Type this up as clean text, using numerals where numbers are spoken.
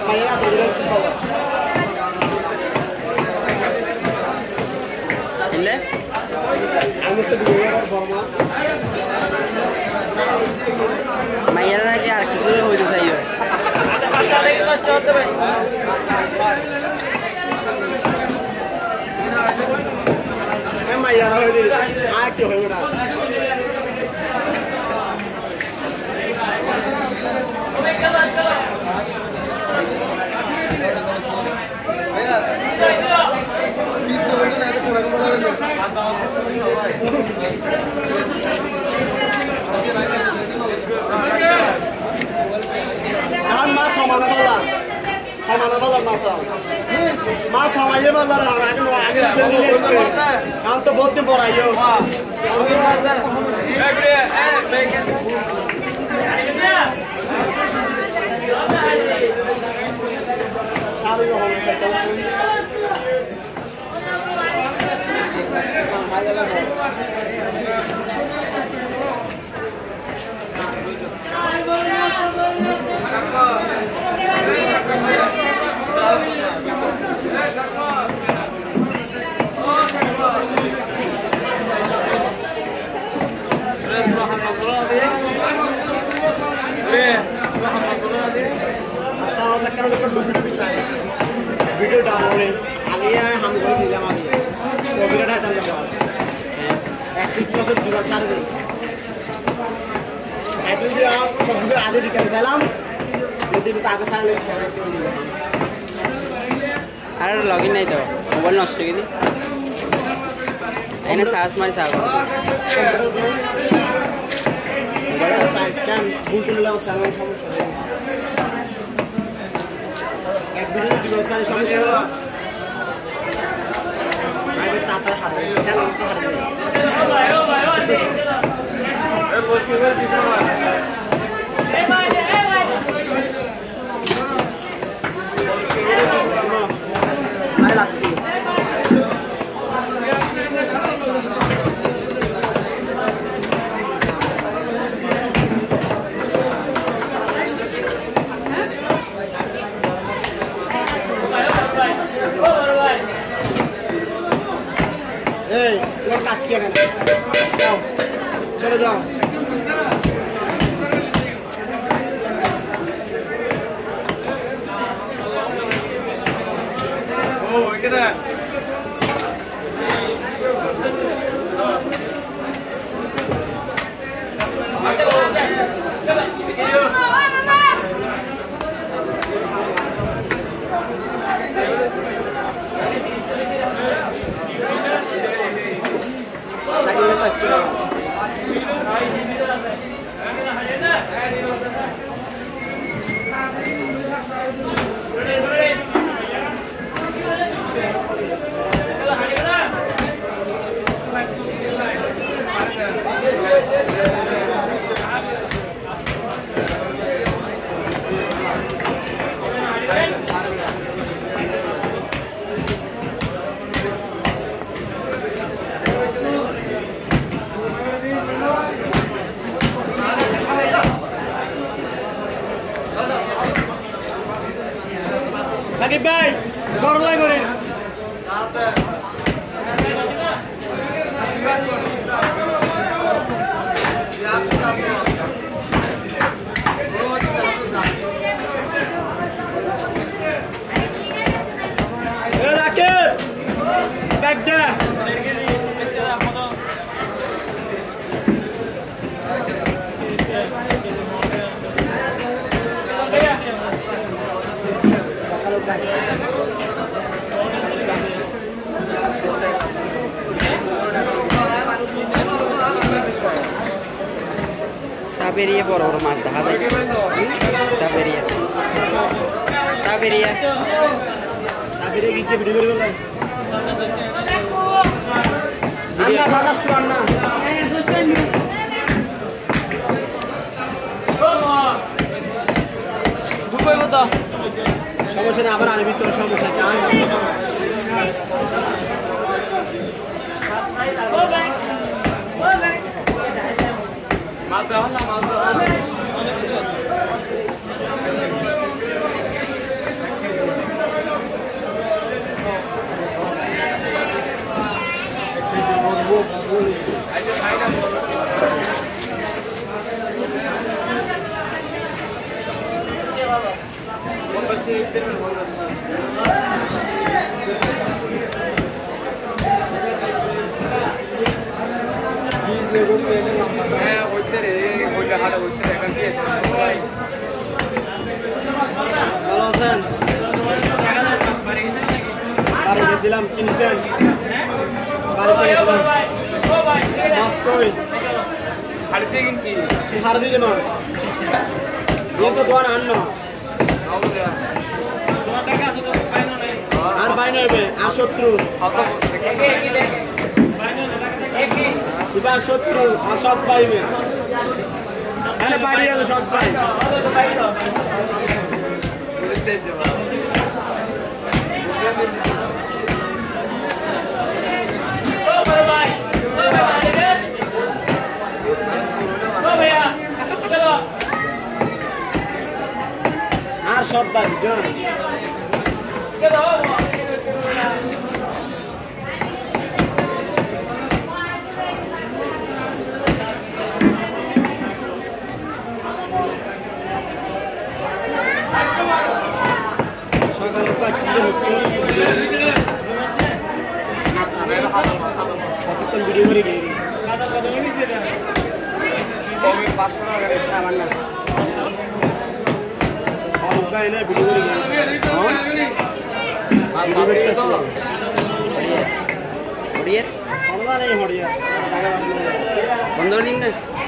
মায়ের আদর করে হচ্ছে সব বুঝলে আমি তো বিয়ে বড় মাছ মাইয়ারা নাকি আর কিছু হইতে চাই মাইয়ারা হয়ে আর কি হইবে না এখন মাছ সমানে পারলাম মাছ সমাইয়ে পারলাম আগে এখন তো বহুত দিন পর আইও সারি वीडियो डाउनलोड आगे हम घर दिलाम आगे कोविड है तब एक्टिव तो दूर सारे दे एक्टिव दिया सब कुछ आगे दिखा सलाम यदि भी आगे सारे अरे लॉगिन नहीं तो मोबाइल नष्ट की थी एने सास मारी साग मोबाइल साइज स्कैन गूगल ला सामान समस्या एक वीडियो दिवस सारे समस्या आगे ताता हारे चैनल को हारे ए बोल दिखा ए भाई आई लगती তোমার কাজ কি এখানে যাও চলে যাও ও এখানে সাকিব ভাই করলাই করেন রাকিব ব্যাগ দে সাবেরিয়া বড় বড় মাছ দেখা যায় সাবেরিয়া সাবেরিয়া সাবেরিয়া গিয়ে ভিডিও করে বললাম আন্না ফাকাস টু আন্না সমস্যা না আবার আনবি তোর সমস্যা ভালো আছেন? বাড়ি গেছিলাম, কিনেছেন? বাড়িতে গেছিলাম। মাছ কই? হাড় দিলে মাছ। দিয়ে তো দোয়ান আন না। আর বাইন হইবে, আর শত্রু। এবার শত্রু, আর সৎ পাইবে। তাহলে বাড়ি গেল সৎ পাই। আর সৎ পাই, জান। সকালে পাচ্ছিলে হতো কতক্ষণ ভিডিও করে গিয়ে না ভিডিও করে হরিয়ার হড়িয়া বন্ধ করে দিন না